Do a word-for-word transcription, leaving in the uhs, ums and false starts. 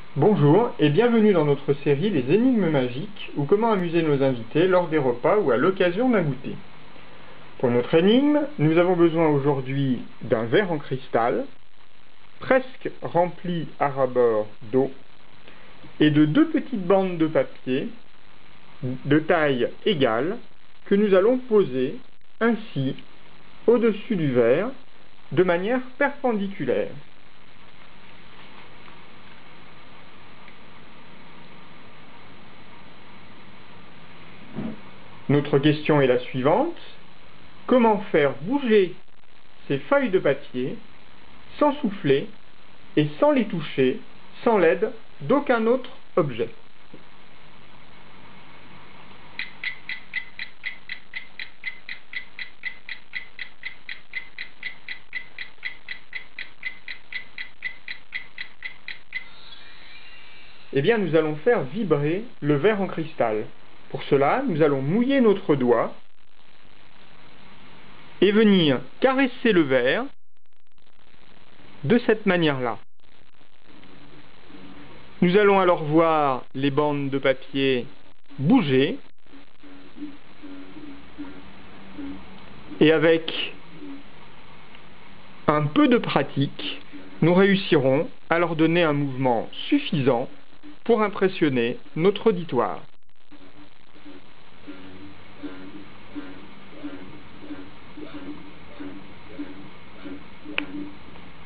Bonjour et bienvenue dans notre série Les énigmes magiques ou comment amuser nos invités lors des repas ou à l'occasion d'un goûter. Pour notre énigme, nous avons besoin aujourd'hui d'un verre en cristal, presque rempli à ras-bord d'eau, et de deux petites bandes de papier de taille égale que nous allons poser ainsi au-dessus du verre de manière perpendiculaire. Notre question est la suivante. Comment faire bouger ces feuilles de papier sans souffler et sans les toucher, sans l'aide d'aucun autre objet? Eh bien, nous allons faire vibrer le verre en cristal. Pour cela, nous allons mouiller notre doigt et venir caresser le verre de cette manière-là. Nous allons alors voir les bandes de papier bouger et avec un peu de pratique, nous réussirons à leur donner un mouvement suffisant pour impressionner notre auditoire. Étonnant, non ?